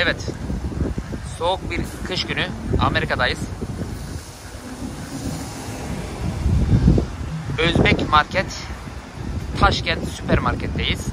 Evet. Soğuk bir kış günü Amerika'dayız. Özbek Market, Taşkent Süpermarket'teyiz.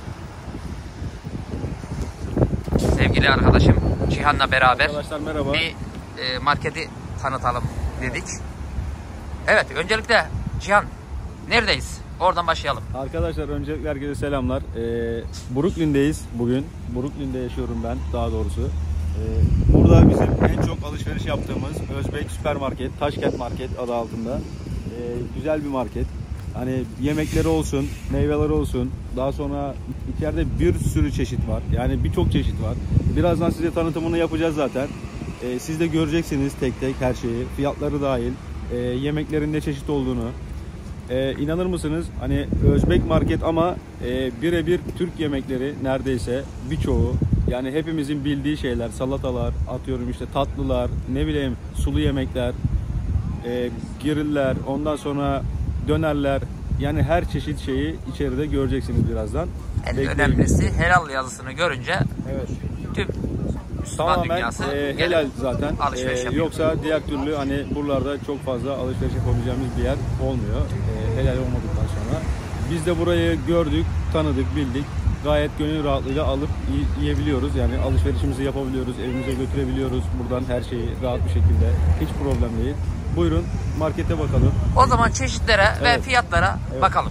Sevgili arkadaşım Cihan'la beraber arkadaşlar merhaba. Bir marketi tanıtalım dedik. Evet, öncelikle Cihan neredeyiz? Oradan başlayalım. Arkadaşlar öncelikle herkese selamlar. Brooklyn'deyiz bugün. Brooklyn'de yaşıyorum ben daha doğrusu. Burada bizim en çok alışveriş yaptığımız Özbek Süpermarket, Taşkent Market adı altında. Güzel bir market. Hani yemekleri olsun, meyveleri olsun. Daha sonra içeride bir sürü çeşit var. Yani birçok çeşit var. Birazdan size tanıtımını yapacağız zaten. Siz de göreceksiniz tek tek her şeyi. Fiyatları dahil. Yemeklerin ne çeşit olduğunu. İnanır mısınız? Hani Özbek market ama birebir Türk yemekleri neredeyse birçoğu. Yani hepimizin bildiği şeyler, salatalar, atıyorum işte tatlılar, ne bileyim sulu yemekler, griller, ondan sonra dönerler. Yani her çeşit şeyi içeride göreceksiniz birazdan. En önemlisi helal yazısını görünce evet. Tüm Müslüman tamamen dünyası helal zaten. Yoksa diğer türlü hani buralarda çok fazla alışveriş yapabileceğimiz bir yer olmuyor. Helal olmadıktan sonra. Biz de burayı gördük, tanıdık, bildik. Gayet gönül rahatlığıyla alıp yiyebiliyoruz. Yani alışverişimizi yapabiliyoruz, evimize götürebiliyoruz. Buradan her şeyi rahat bir şekilde. Hiç problem değil. Buyurun markete bakalım. O zaman çeşitlere ve fiyatlara bakalım.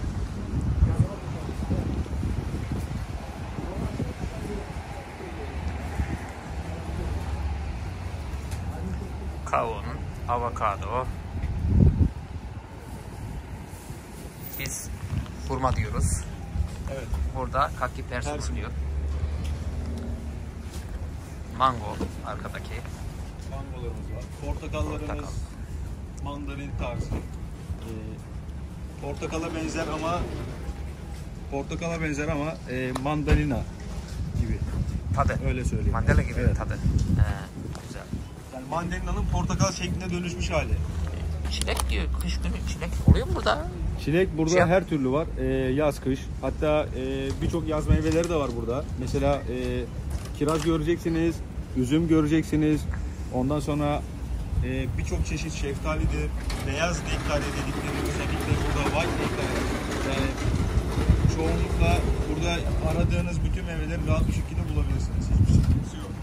Kavun, avokado. Biz hurma diyoruz. Evet. Burada kaki persi diyor. Mango arkadaki. Mangolarımız var. Portakallarımız mandalin tarzı. Portakala benzer ama mandalina gibi. Tadı. Öyle söyleyeyim. Mandalina gibi evet. tadı. Güzel. Yani mandalina'nın portakal şeklinde dönüşmüş hali. Çilek diyor. Kış günü çilek oluyor mu burada? Çilek burada her türlü var. Yaz kış. Hatta birçok yaz meyveleri de var burada. Mesela kiraz göreceksiniz, üzüm göreceksiniz. Ondan sonra birçok çeşit şeftalidir. Beyaz nektari dedikleri özellikle burada white nektari. Yani çoğunlukla burada aradığınız bütün meyveleri rahat bir şekilde bulabilirsiniz. Hiçbir sıkıntısı yok.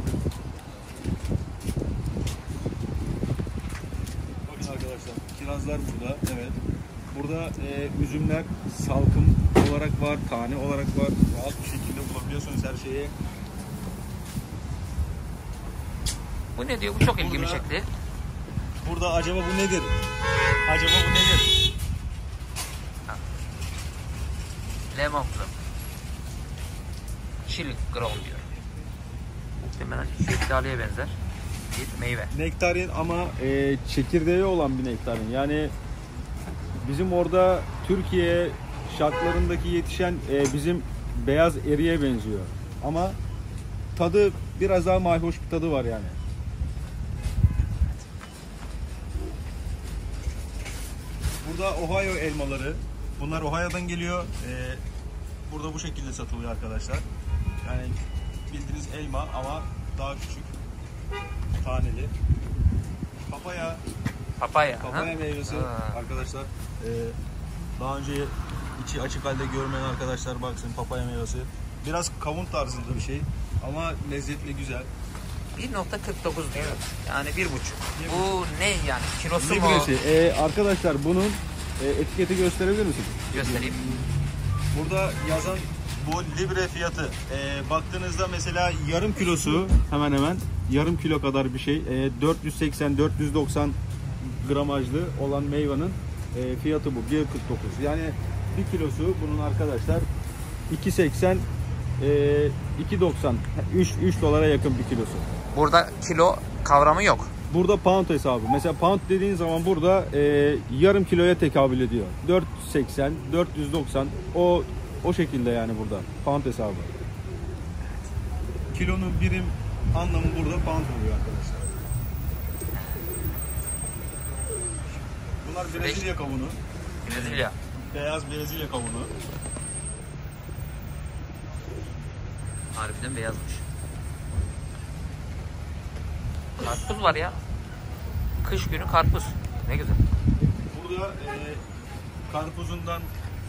Bakın arkadaşlar, kirazlar burada. Evet. Burada üzümler salkım olarak var, tane olarak var. Rahat bir şekilde bulabiliyorsunuz her şeyi. Bu ne diyor? Bu çok ilgimi çekti. Burada acaba bu nedir? Acaba bu nedir? Lemon krom. Chili krom diyor. Muhtemelen şeftaliye benzer bir meyve. Nektarin ama çekirdeği olan bir nektarin. Yani bizim orada Türkiye şartlarındaki yetişen bizim beyaz eriye benziyor. Ama tadı biraz daha mayhoş bir tadı var yani. Burada Ohio elmaları. Bunlar Ohio'dan geliyor. Burada bu şekilde satılıyor arkadaşlar. Yani bildiğiniz elma ama daha küçük. Taneli. Papaya meyvesi arkadaşlar. Daha önce içi açık halde görmeyen arkadaşlar baksın papaya meyvesi. Biraz kavun tarzında bir şey ama lezzetli, güzel. 1.49 diyor. Yani 1.5. Bu ne yani? Kilosu mu? Arkadaşlar bunun etiketi gösterebilir misin? Göstereyim. Burada yazan bu libre fiyatı. Baktığınızda mesela yarım kilosu hemen yarım kilo kadar bir şey. 480-490 gramajlı olan meyvanın fiyatı bu. 1.49. Yani bir kilosu bunun arkadaşlar 2.80 2.90 3 dolara yakın bir kilosu. Burada kilo kavramı yok. Burada pound hesabı. Mesela pound dediğin zaman burada yarım kiloya tekabül ediyor. 4.80, 490 o şekilde yani burada pound hesabı. Kilonun birim anlamı burada pound oluyor arkadaşlar. Bunlar Brezilya kavunu. Brezilya. Beyaz Brezilya kavunu. Harbiden beyazmış. Karpuz var ya. Kış günü karpuz. Ne güzel. Burada karpuzundan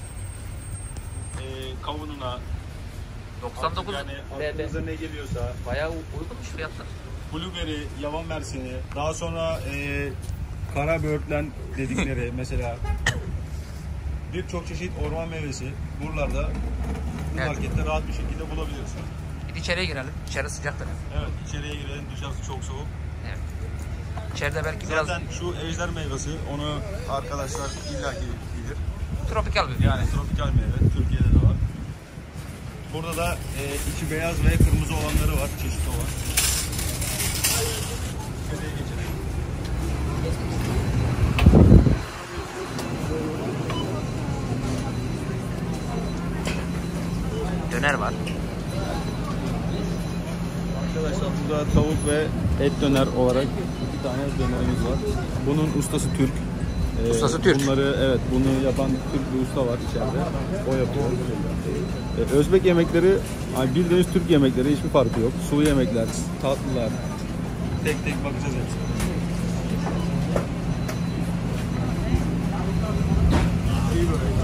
kavununa 99 yani BB. aklınıza ne geliyorsa, Bayağı uygunmuş fiyatlar. blueberry, yaban mersini, daha sonra kara böğürtlen dedikleri mesela birçok çeşit orman meyvesi buralarda bu Evet. markette rahat bir şekilde bulabiliyorsun. Bir içeriye girelim. İçeri sıcaktır. Evet, içeriye girelim, dışarısı çok soğuk. Evet. İçeride belki biraz Zaten şu ejder meyvesi, onu arkadaşlar illaki bilir. tropikal bir. Yani tropikal meyve, Türkiye'de de var. Burada da içi beyaz ve kırmızı olanları var, çeşitli olan. Şöyle geçelim. Döner var. Arkadaşlar burada tavuk ve et döner olarak 2 tane dönerimiz var. Bunun ustası Türk. Ustası Türk. Bunları bunu yapan Türk bir usta var içeride. O yapıyor. Özbek yemekleri yani bildiğiniz Türk yemekleri, hiçbir farkı yok. Sulu yemekler, tatlılar. Tek tek bakacağız hepsine. İyi böyle.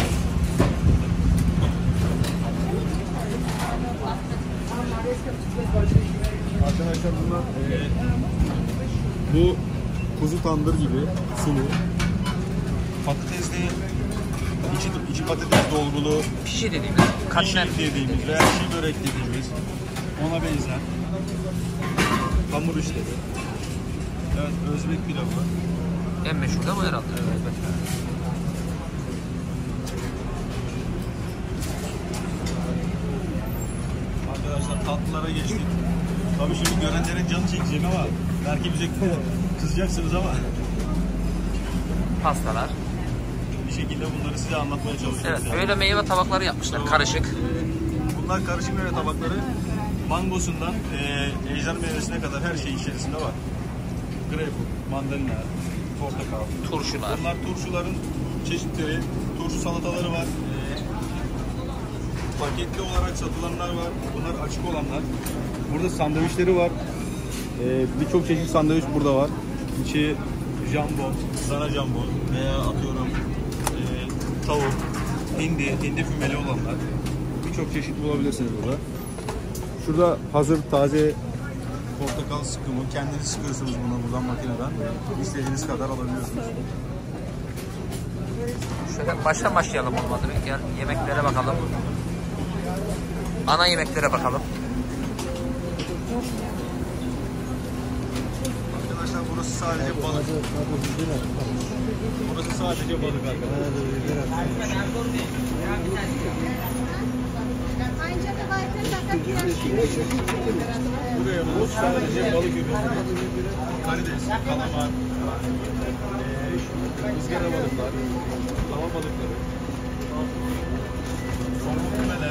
Arkadaşlar bunlar bu kuzu tandır gibi sulu. Patatesli içi patates dolgulu Pişi dediğimiz. Katmer. pişi dediğimiz veya çiğ börek dediğimiz ona benzer hamur işleri. Evet, Özbek pilavı. En meşhur da bu herhalde. Evet. Arkadaşlar tatlılara geçtik. Tabii şimdi görenlerin canı çekecek ama belki bize kızacaksınız ama Pastalar. bir şekilde bunları size anlatmaya çalışıyoruz. Evet, yani. böyle meyve tabakları yapmışlar. Karışık. Bunlar karışık meyve tabakları. Mangosundan ejder meyvesine kadar her şey içerisinde var. Greyfurt, mandalina, portakal. Turşular. Bunlar turşuların çeşitleri. Turşu salataları var. Paketli olarak satılanlar var. Bunlar açık olanlar. Burada sandviçleri var. Birçok çeşit sandviç burada var. İçi jambon, dana jambon veya atıyorum tavuk, hindi fümeli olanlar. Birçok çeşit bulabilirsiniz burada. Şurada hazır taze portakal sıkımı. Kendiniz sıkıyorsunuz bunu buradan makineden. İstediğiniz kadar alabiliyorsunuz. Şöyle baştan başlayalım olmadı. Gel yemeklere bakalım. Ana yemeklere bakalım. Arkadaşlar burası sadece balık. Burası sadece balık arkadaşlar. Buraya bu sadece balık ürünleri. Karides, kalamar, ızgara balıklar, hava balıkları, somon memeler.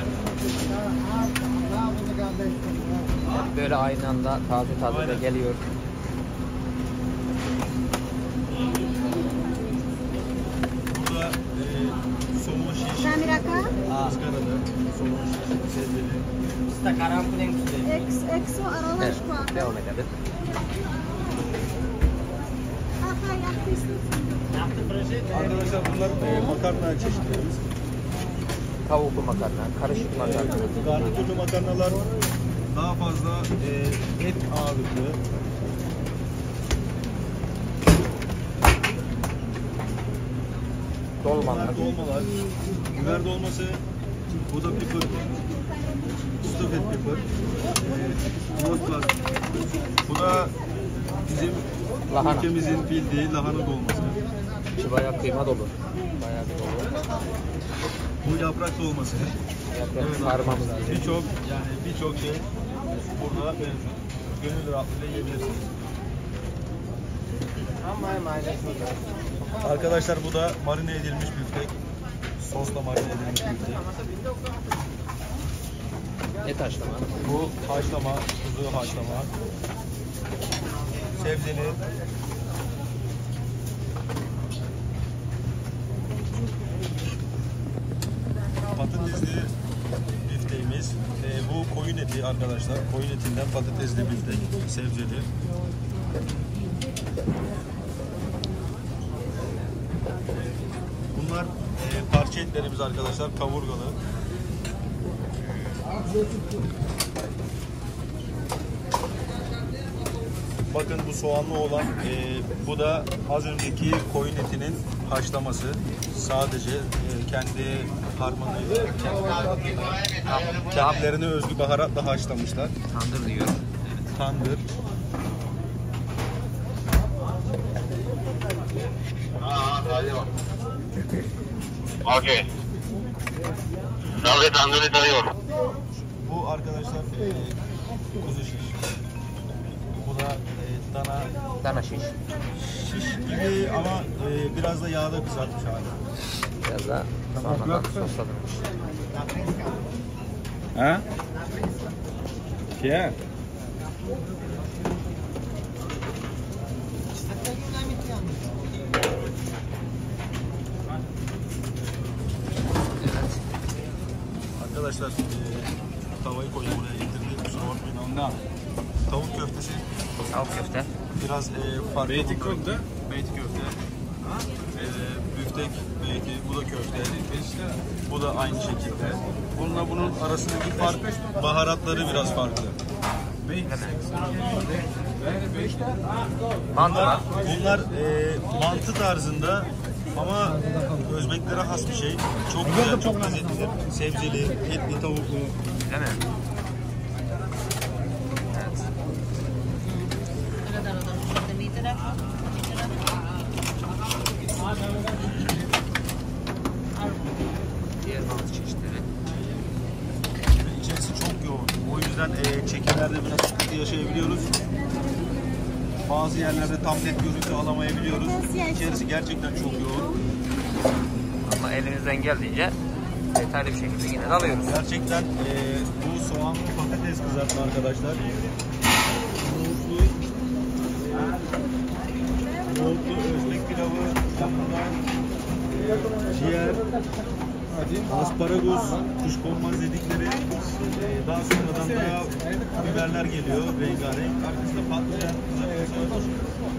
Böyle aynı anda taze de geliyor. Burada somon şiş, ızgaralı, somon şiş, sebzeli. Evet, devam edelim. Arkadaşlar bunlar makarna çeşitlerimiz. Tavuklu makarna, karışık makarna. Garnitürlü makarnalar daha fazla et ağırlıklı. Dolmalar. Dolmalar. Biber dolması. Bu da pepper. Stuffed pepper. Roslar. Bu da bizim Lahana. ülkemizin bildiği lahana dolması. İçi bayağı kıyma dolu. Bayağı bir dolu. Bu yaprak dolması. Yaprak sarmamız lazım. Birçok şey burada mevcut. Gönül rahatlığıyla yiyebilirsiniz. Arkadaşlar bu da marine edilmiş büftek. Sosla marine edilmiş büftek. Et haşlama. Bu haşlama, kuzu haşlama. Sebzeli. Patatesli bifteğimiz. Bu koyun eti arkadaşlar. Koyun etinden patatesli biftek, sebzeli. Bunlar parça etlerimiz arkadaşlar, kaburgalı. Bakın bu soğanlı olan, bu da az önceki koyun etinin haşlaması. Sadece kendi harmanıyla, kendilerine özgü baharatla haşlamışlar. Tandır diyorum. Tandır. Okay. Salve tandoori tayo. Bu arkadaşlar kuzu şiş. Bu da Dana şiş. şiş gibi ama biraz da yağda kızartmış hali. Biraz da sonradan soslanmış. Ha? Kia? Arkadaşlar tavayı koydum buraya getirdim. Kusura bakmayın. Ondan. Tavuk köftesi Tavuk köfte. biraz farklı. Beyti köfte. Beyti köfte. Büftek beyti. Bu da köfte. Bu da aynı şekilde. Bununla bunun arasındaki fark, baharatları biraz farklı. Mantı var. Bunlar mantı tarzında ama Özbeklere has bir şey. Çok güzel, çok lezzetlidir. Sebzeli, etli, tavuklu. Değil mi? Evet. Diğer mantı çeşitleri. İçerisi çok yoğun. O yüzden çekimlerde biraz sıkıntı yaşayabiliyoruz. Bazı yerlerde tam net görüntü alamayabiliyoruz. İçerisi gerçekten çok yoğun. Ama elimizden geldiğince detaylı bir şekilde yine de alıyoruz. Gerçekten bu soğanlı patates kızartma arkadaşlar. Nohutlu Özbek pilavı, yanında ciğer, asparagus, kuşkonmaz dedikleri, daha sonradan da biberler geliyor, rengarenk. Arkasında patlıcan kızartması.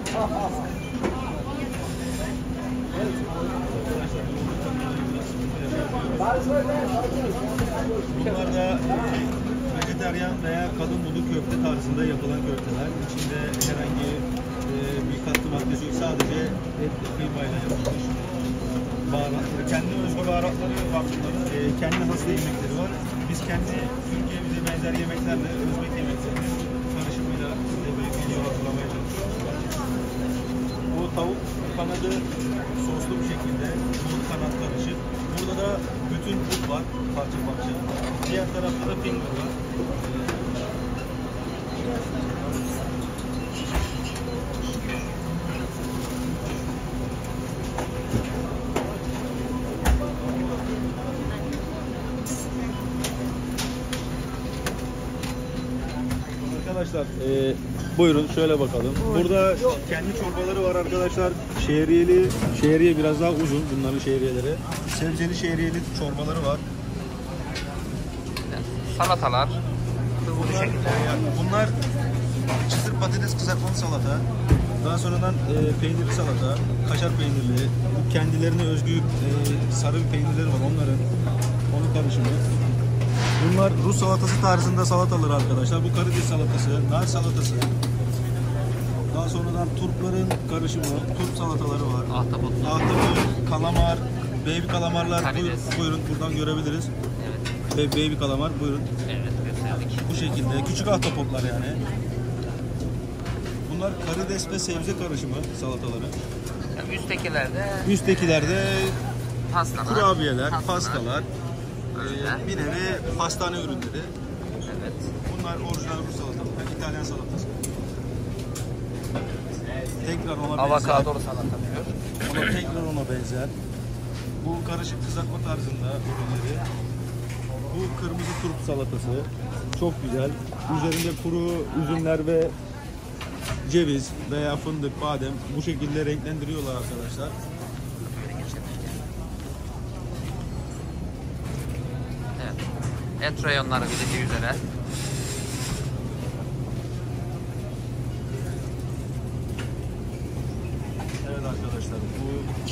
Bunlar da vejetaryen veya kadın budu köfte tarzında yapılan köfteler. İçinde herhangi bir katkı maddesi yok. Sadece etli kıymayla yapılmış. Baharatları, kendi özgü baharatları var. Kendi has yemekleri var. Biz kendi Türkiye bize benzer yemeklerle Özbek yemeklerinin karışımıyla size böyle video hazırlamaya çalışıyoruz. Bu tavuk kanadı soslu bir şekilde, tavuk kanat karışık. Burada da bütün but var, parça parça. Diğer tarafta da finger var. Arkadaşlar buyurun şöyle bakalım. Burada kendi çorbaları var arkadaşlar. Şehriye biraz daha uzun bunların şehriyeleri. Sebzeli şehriyeli çorbaları var. Salatalar. Bu şekilde. Bunlar çıtır patates kızartmalı salata. Daha sonradan peynirli salata, kaşar peynirli. Kendilerine özgü sarı bir peynirleri var onların. Onun karışımı. Bunlar Rus salatası tarzında salatalar arkadaşlar. Bu karides salatası, nar salatası. Daha sonradan Turkların karışımı, Turp salataları var. Ahtapot. Ahtapot, kalamar, baby kalamarlar. Buyurun buradan görebiliriz. Evet. Baby kalamar buyurun. Evet, gösterdik. Bu şekilde küçük ahtapotlar yani. Bunlar karides ve sebze karışımı salataları. Yani Üsttekilerde pastalar, kurabiyeler, pastalar. Öyle. Bir nevi pastane ürünleri. Evet. Bunlar orijinal Rus salataları, İtalyan salatası. Tekrar ona benzer. Avokadolu salata diyor. Tekrar ona benzer. Bu karışık kızartma tarzında ürünleri. Bu kırmızı turp salatası. Çok güzel. Üzerinde kuru üzümler ve ceviz veya fındık, badem bu şekilde renklendiriyorlar arkadaşlar. Evet. Et reyonları bildiği üzere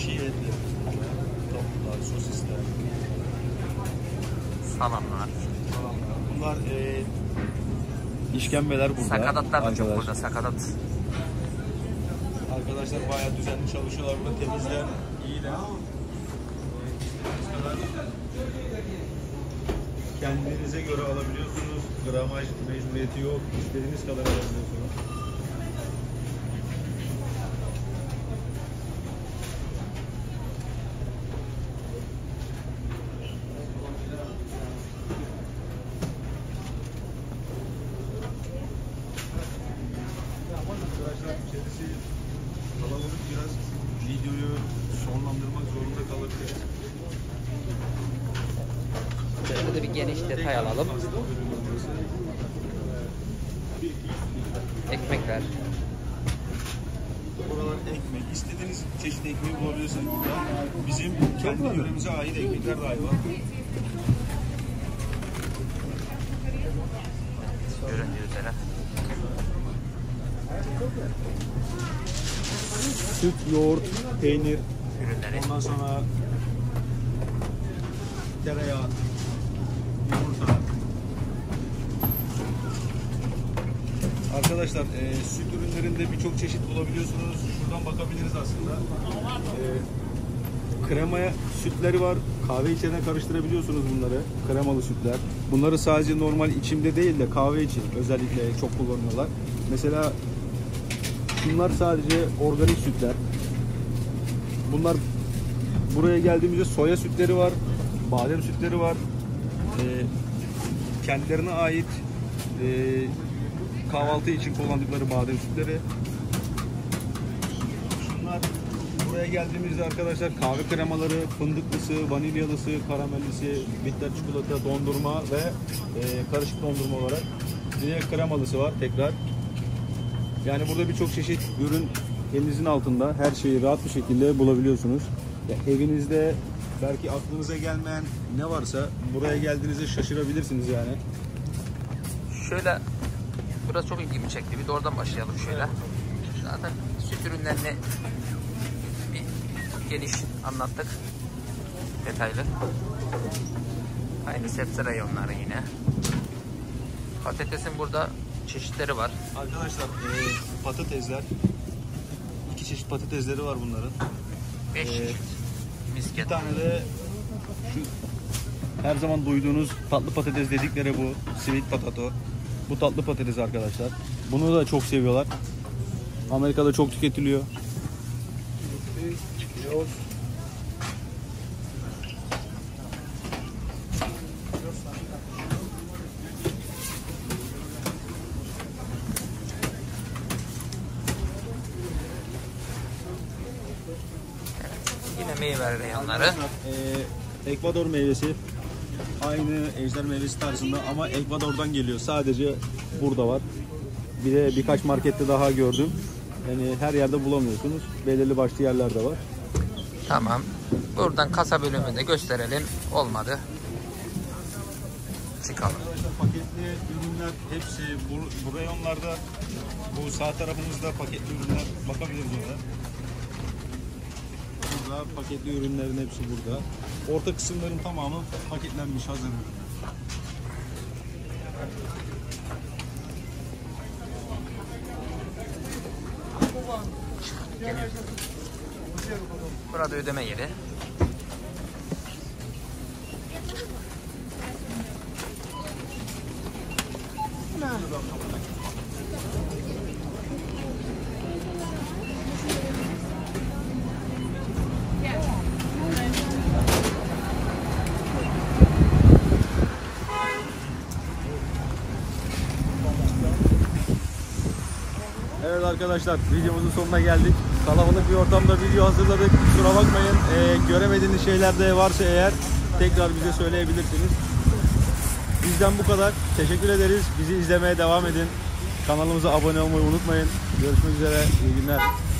çiğ etli. Tavuklar, sosisler. Salamlar. Bunlar işkembeler burada. Sakatatlar da çok arkadaşlar. burada. Sakatat. Arkadaşlar bayağı düzenli çalışıyorlar burada. Temizler, iyiler. Kendinize göre alabiliyorsunuz. Gramaj mecburiyeti yok. İstediğiniz kadar alabiliyorsunuz. Arkadaşlar içerisi kalabalık, biraz videoyu sonlandırmak zorunda kalabilir. Şöyle de bir geniş detay alalım. Ekmekler. Buralar ekmek. İstediğiniz çeşit ekmeği bulabilirsiniz burada. Bizim kendi yöremize ait ekmekler dahi var. Göründüğü üzere. Süt, yoğurt, peynir, Ürünleri. ondan sonra tereyağı, yumurta. Arkadaşlar süt ürünlerinde birçok çeşit bulabiliyorsunuz. Şuradan bakabiliriz aslında. Kremaya sütleri var. Kahve içine karıştırabiliyorsunuz bunları. Kremalı sütler. Bunları sadece normal içimde değil de kahve için özellikle çok kullanıyorlar. Mesela bunlar sadece organik sütler. Bunlar, buraya geldiğimizde soya sütleri var, badem sütleri var. Kendilerine ait kahvaltı için kullandıkları badem sütleri. Şunlar, buraya geldiğimizde arkadaşlar kahve kremaları, fındıklısı, vanilyalısı, karamellisi, bitter çikolata, dondurma ve karışık dondurma olarak bir de kremalısı var tekrar. Yani burada birçok çeşit ürün elinizin altında, her şeyi rahat bir şekilde bulabiliyorsunuz. Ya evinizde belki aklınıza gelmeyen ne varsa buraya geldiğinizde şaşırabilirsiniz yani. Şöyle, burası çok ilgimi çekti. Bir de oradan başlayalım şöyle. Zaten süt ürünlerini bir geniş anlattık. Detaylı. Aynı sebze reyonları yine. Patatesin burada çeşitleri var. Arkadaşlar patatesler, iki çeşit patatesleri var bunların. 5 çeşit. Bir Misket. tane de şu her zaman duyduğunuz tatlı patates dedikleri bu sweet potato. Bu tatlı patates arkadaşlar. Bunu da çok seviyorlar. Amerika'da çok tüketiliyor. Yine meyve reyonları. Ekvador meyvesi. Aynı ejder meyvesi tarzında ama Ekvador'dan geliyor. Sadece burada var. Bir de birkaç markette daha gördüm. Yani her yerde bulamıyorsunuz. Belirli başlı yerlerde var. Tamam. Buradan kasa bölümünde gösterelim. Olmadı. Çıkalım. Arkadaşlar paketli ürünler hepsi bu reyonlarda, bu sağ tarafımızda paketli ürünler bakabiliriz orada. Burada paketli ürünlerin hepsi burada. Orta kısımların tamamı paketlenmiş hazır ürün. Burada ödeme yeri. Evet arkadaşlar, videomuzun sonuna geldik. Kalabalık bir ortamda video hazırladık. Kusura bakmayın. Göremediğiniz şeyler de varsa eğer tekrar bize söyleyebilirsiniz. Bizden bu kadar. Teşekkür ederiz. Bizi izlemeye devam edin. Kanalımıza abone olmayı unutmayın. Görüşmek üzere. İyi günler.